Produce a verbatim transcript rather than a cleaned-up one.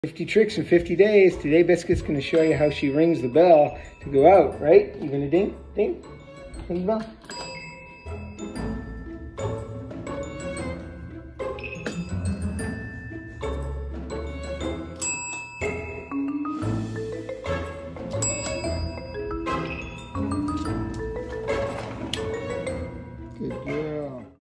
fifty tricks in fifty days. Today Biscuit's going to show you how she rings the bell to go out, right? You going to ding? Ding? Ring the bell?